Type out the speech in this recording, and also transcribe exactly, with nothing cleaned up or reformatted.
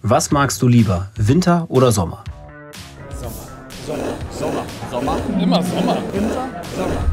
Was magst du lieber, Winter oder Sommer? Sommer. Sommer. Sommer. Sommer. Immer Sommer. Winter. Sommer.